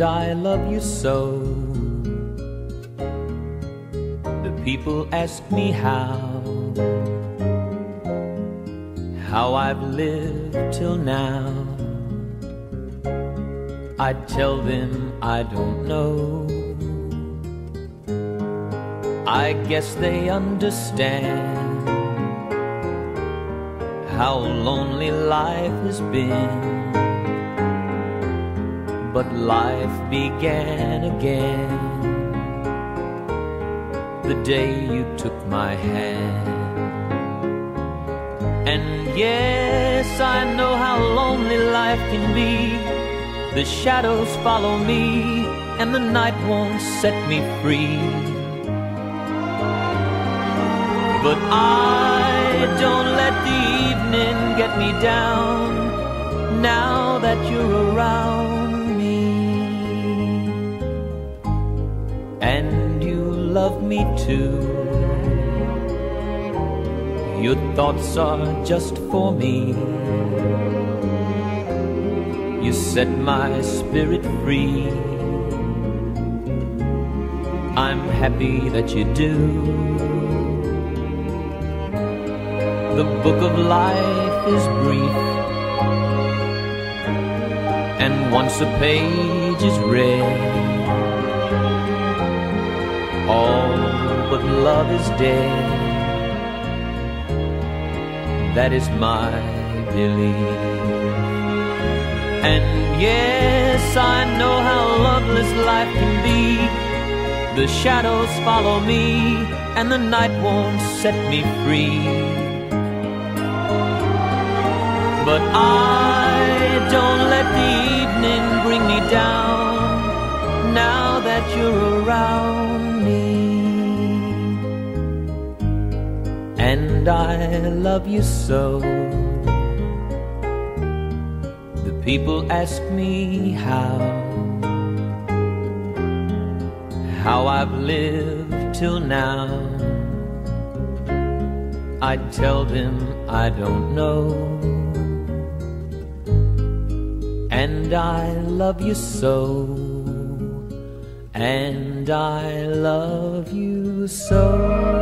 and I love you so. The people ask me how I've lived till now. I tell them I don't know. I guess they understand how lonely life has been. But life began again the day you took my hand. And yes, I know how lonely life can be. The shadows follow me, and the night won't set me free. But I don't let the evening get me down, now that you're around me. And you love me too. Your thoughts are just for me. You set my spirit free. I'm happy that you do. The book of life is brief, and once a page is read, all but love is dead. That is my belief. And yes, I know how loveless life can be. The shadows follow me, and the night won't set me free. But I don't let the evening bring me down, now that you're around me. And I love you so. The people ask me how I've lived till now. I tell them I don't know. And I love you so. And I love you so.